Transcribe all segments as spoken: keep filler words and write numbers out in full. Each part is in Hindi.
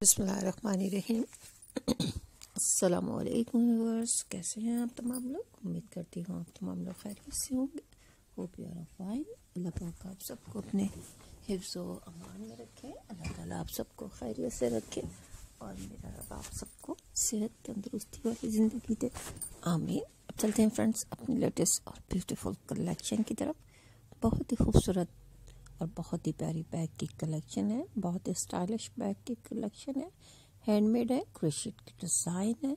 बिस्मिल्लाहिर्रहमानिर्रहीम। अस्सलामुअलैकुम व्यूअर्स, कैसे हैं आप तमाम लोग। उम्मीद करती हूँ आप तमाम लोग खैरियत से होंगे। Hope you are fine. अल्लाह पाक आप सबको अपने हिफ्ज़ व अमान में रखे। अल्लाह ताला आप सबको खैरियत से रखे और मेरा रब आप सबको सेहत तंदुरुस्ती वाली ज़िंदगी दे, आमीन। अब चलते हैं फ्रेंड्स अपनी लेटेस्ट और ब्यूटीफुल कलेक्शन की तरफ। बहुत ही खूबसूरत और बहुत ही प्यारी बैग की कलेक्शन है। बहुत ही स्टाइलिश बैग की कलेक्शन है। हैंडमेड है, क्रोशेट की डिज़ाइन है,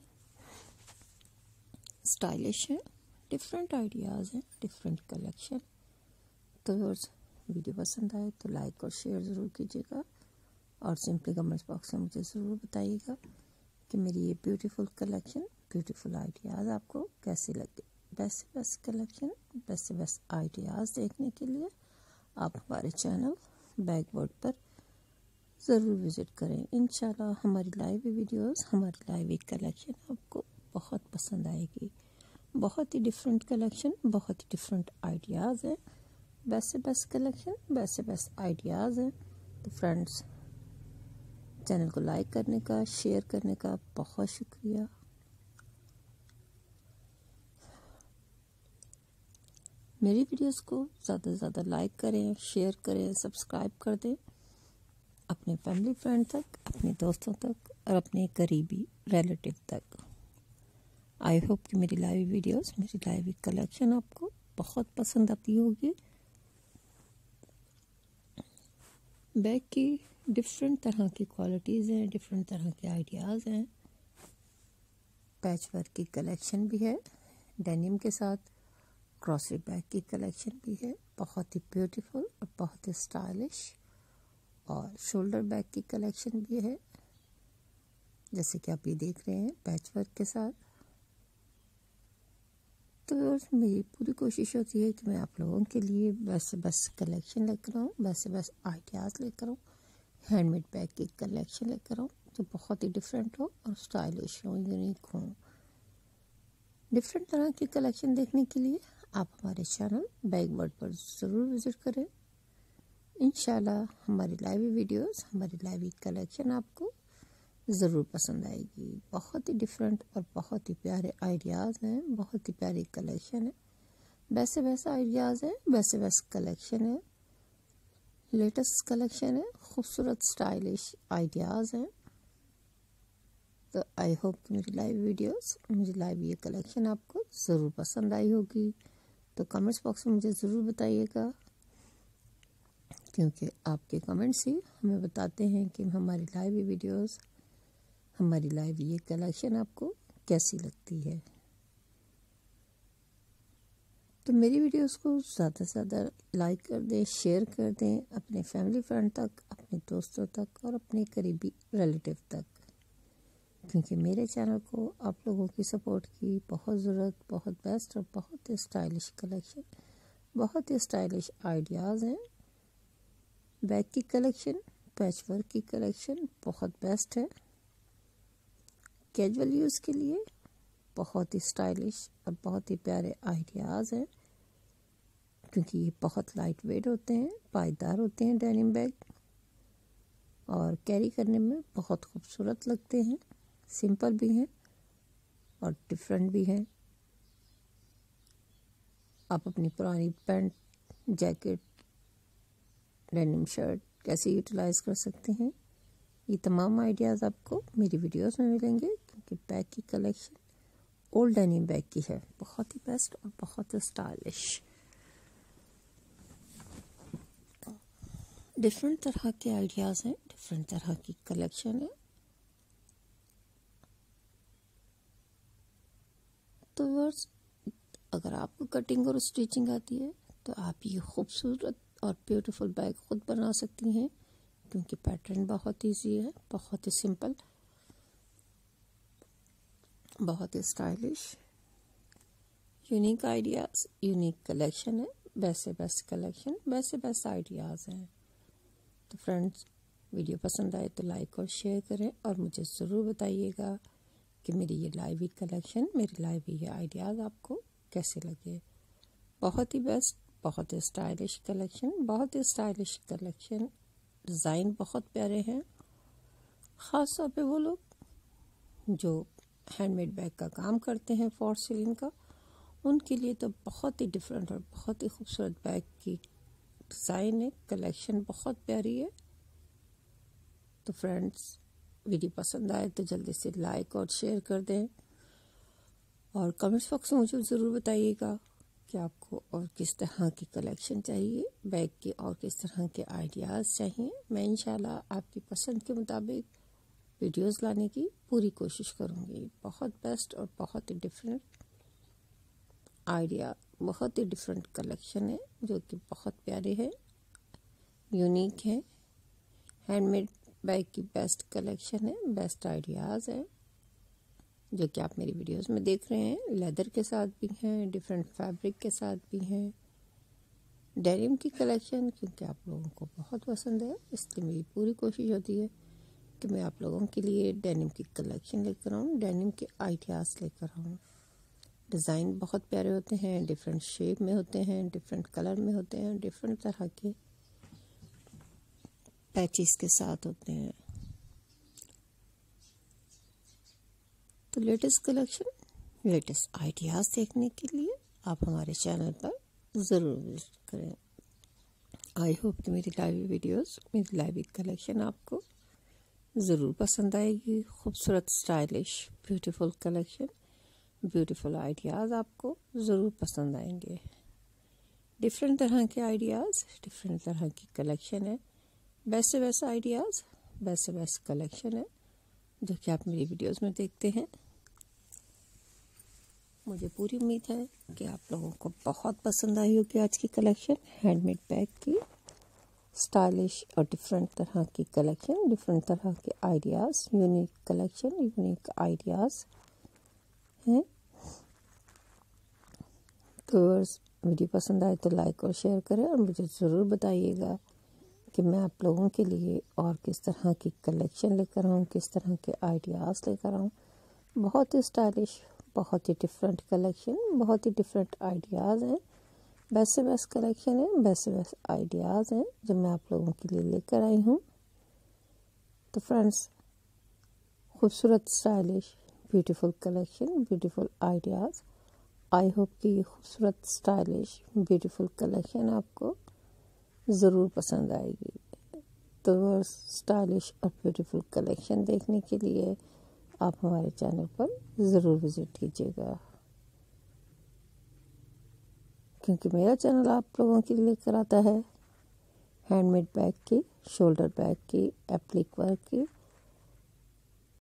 स्टाइलिश है, डिफरेंट आइडियाज़ हैं, डिफरेंट कलेक्शन। तो वीडियो पसंद आए तो लाइक और शेयर ज़रूर कीजिएगा और सिंपली कमेंट्स बॉक्स में मुझे ज़रूर बताइएगा कि मेरी ये ब्यूटीफुल कलेक्शन, ब्यूटीफुल आइडियाज़ आपको कैसे लगे। बेस्ट से बेस्ट कलेक्शन, बेस्ट से बेस्ट आइडियाज़ देखने के लिए आप हमारे चैनल बैग वर्ल्ड पर ज़रूर विज़िट करें। इंशाल्लाह हमारी लाइव वीडियोस, हमारी लाइव कलेक्शन आपको बहुत पसंद आएगी। बहुत ही डिफरेंट कलेक्शन, बहुत ही डिफरेंट आइडियाज़ हैं। बेस्ट से बेस्ट कलेक्शन, बेस्ट से बेस्ट आइडियाज़ हैं। तो फ्रेंड्स, चैनल को लाइक करने का, शेयर करने का बहुत शुक्रिया। मेरी वीडियोस को ज़्यादा से ज़्यादा लाइक करें, शेयर करें, सब्सक्राइब कर दें अपने फैमिली फ्रेंड तक, अपने दोस्तों तक और अपने करीबी रिलेटिव तक। आई होप कि मेरी लाइव वीडियोस, मेरी लाइव कलेक्शन आपको बहुत पसंद आती होगी। बैग की डिफरेंट तरह की क्वालिटीज़ हैं, डिफरेंट तरह के आइडियाज़ हैं। पैच वर्क की कलेक्शन भी है, डेनिम के साथ क्रॉसरी बैग की कलेक्शन भी है, बहुत ही ब्यूटीफुल और बहुत ही स्टाइलिश। और शोल्डर बैग की कलेक्शन भी है, जैसे कि आप ये देख रहे हैं पैच वर्क के साथ। तो मेरी पूरी कोशिश होती है कि मैं आप लोगों के लिए बेस्ट से बेस्ट कलेक्शन लेकर आऊँ, बेस्ट से बेस्ट आइडियाज़ लेकर आऊँ, हैंडमेड बैग की कलेक्शन लेकर आऊँ जो बहुत ही डिफरेंट हो और स्टाइलिश हो, यूनिक हो। डिफरेंट तरह की कलेक्शन देखने के लिए आप हमारे चैनल बैग वर्ल्ड पर ज़रूर विज़िट करें। इंशाल्लाह हमारी लाइव वीडियोस, हमारी लाइव कलेक्शन आपको ज़रूर पसंद आएगी। बहुत ही डिफरेंट और बहुत ही प्यारे आइडियाज़ हैं, बहुत ही प्यारी कलेक्शन है। बेस्ट से बेस्ट आइडियाज़ हैं, बेस्ट से बेस्ट कलेक्शन है, लेटेस्ट कलेक्शन है, खूबसूरत स्टाइलिश आइडियाज़ हैं। तो आई होप कि मेरी लाइव वीडियोस, मेरी लाइव ये कलेक्शन आपको ज़रूर पसंद आई होगी। तो कमेंट्स बॉक्स में मुझे ज़रूर बताइएगा, क्योंकि आपके कमेंट्स ही हमें बताते हैं कि हमारी लाइव वीडियोस, हमारी लाइव ये कलेक्शन आपको कैसी लगती है। तो मेरी वीडियोस को ज़्यादा से ज़्यादा लाइक कर दें, शेयर कर दें अपने फैमिली फ्रेंड तक, अपने दोस्तों तक और अपने करीबी रिलेटिव तक, क्योंकि मेरे चैनल को आप लोगों की सपोर्ट की बहुत ज़रूरत। बहुत बेस्ट और बहुत ही स्टाइलिश कलेक्शन, बहुत ही स्टाइलिश आइडियाज़ हैं। बैग की कलेक्शन, पैच वर्क की कलेक्शन बहुत बेस्ट है। कैजुअल यूज़ के लिए बहुत ही स्टाइलिश और बहुत ही प्यारे आइडियाज़ हैं, क्योंकि ये बहुत लाइट वेट होते हैं, पायदार होते हैं डेनिम बैग और कैरी करने में बहुत खूबसूरत लगते हैं। सिंपल भी हैं और डिफरेंट भी हैं। आप अपनी पुरानी पैंट, जैकेट, डेनिम शर्ट कैसे यूटिलाइज़ कर सकते हैं, ये तमाम आइडियाज़ आपको मेरी वीडियोस में मिलेंगे, क्योंकि बैग की कलेक्शन ओल्ड डेनिम बैग की है, बहुत ही बेस्ट और बहुत ही स्टाइलिश। डिफरेंट तरह के आइडियाज़ हैं, डिफरेंट तरह की कलेक्शन है। तो वर्स, अगर आपको कटिंग और स्टिचिंग आती है तो आप ये खूबसूरत और ब्यूटीफुल बैग खुद बना सकती हैं, क्योंकि पैटर्न बहुत इजी है, बहुत ही सिंपल, बहुत ही stylish, unique ideas, unique collection है। बेस्ट से बेस्ट कलेक्शन, बेस्ट से बेस्ट आइडियाज़ हैं। तो फ्रेंड्स, वीडियो पसंद आए तो लाइक और शेयर करें और मुझे ज़रूर बताइएगा कि मेरी ये लाइव कलेक्शन, मेरी लाइव ये आइडियाज़ आपको कैसे लगे। बहुत ही बेस्ट, बहुत ही स्टाइलिश कलेक्शन, बहुत ही स्टाइलिश कलेक्शन, डिज़ाइन बहुत प्यारे हैं। ख़ास तौर पे वो लोग जो हैंडमेड बैग का काम करते हैं फॉर सेलिंग का, उनके लिए तो बहुत ही डिफरेंट और बहुत ही खूबसूरत बैग की डिज़ाइन है, कलेक्शन बहुत प्यारी है। तो फ्रेंड्स, वीडियो पसंद आए तो जल्दी से लाइक और शेयर कर दें और कमेंट्स बॉक्स में मुझे ज़रूर बताइएगा कि आपको और किस तरह की कलेक्शन चाहिए बैग की और किस तरह के आइडियाज़ चाहिए। मैं इंशाल्लाह आपकी पसंद के मुताबिक वीडियोस लाने की पूरी कोशिश करूँगी। बहुत बेस्ट और बहुत ही डिफरेंट आइडिया, बहुत ही डिफरेंट कलेक्शन है जो कि बहुत प्यारे है, यूनिक है। हैंडमेड बैग की बेस्ट कलेक्शन है, बेस्ट आइडियाज़ है जो कि आप मेरी वीडियोस में देख रहे हैं। लेदर के साथ भी हैं, डिफरेंट फैब्रिक के साथ भी हैं, डेनिम की कलेक्शन क्योंकि आप लोगों को बहुत पसंद है, इसलिए मेरी पूरी कोशिश होती है कि मैं आप लोगों के लिए डेनिम की कलेक्शन लेकर आऊँ, डेनिम के आइडियाज़ लेकर आऊँ। डिज़ाइन बहुत प्यारे होते हैं, डिफरेंट शेप में होते हैं, डिफरेंट कलर में होते हैं, डिफरेंट तरह के पैचेस के साथ होते हैं। तो लेटेस्ट कलेक्शन, लेटेस्ट आइडियाज़ देखने के लिए आप हमारे चैनल पर ज़रूर विजिट करें। आई होप कि मेरी लाइव वीडियोस, मेरी लाइव कलेक्शन आपको ज़रूर पसंद आएगी। खूबसूरत, stylish, beautiful collection, beautiful ideas आपको ज़रूर पसंद आएंगे। डिफरेंट तरह के आइडियाज़, डिफरेंट तरह की कलेक्शन है, बेस्ट से बेस्ट आइडियाज़, बेस्ट से बेस्ट कलेक्शन है जो कि आप मेरी वीडियोस में देखते हैं। मुझे पूरी उम्मीद है कि आप लोगों को बहुत पसंद आई होगी आज की कलेक्शन, हैंडमेड बैग की स्टाइलिश और डिफरेंट तरह की कलेक्शन, डिफरेंट तरह के ideas, unique collection, unique ideas हैं। तो वीडियो पसंद आए तो लाइक और शेयर करें और मुझे ज़रूर बताइएगा कि मैं आप लोगों के लिए और किस तरह की कलेक्शन लेकर आऊँ, किस तरह के आइडियाज़ लेकर आऊँ। बहुत ही स्टाइलिश, बहुत ही डिफरेंट कलेक्शन, बहुत ही डिफरेंट आइडियाज़ हैं, बेस्ट से बेस्ट कलेक्शन है, बेस्ट से बेस्ट आइडियाज़ हैं जो मैं आप लोगों के लिए लेकर आई हूँ। तो फ्रेंड्स, खूबसूरत, stylish, beautiful collection, beautiful ideas, I hope कि ये खूबसूरत, स्टाइलिश, ब्यूटीफुल कलेक्शन आपको ज़रूर पसंद आएगी। तो स्टाइलिश और ब्यूटीफुल कलेक्शन देखने के लिए आप हमारे चैनल पर ज़रूर विज़िट कीजिएगा क्योंकि मेरा चैनल आप लोगों के लिए लेकर आता है हैंडमेड बैग की, शोल्डर बैग की, एप्लिक वर्क की,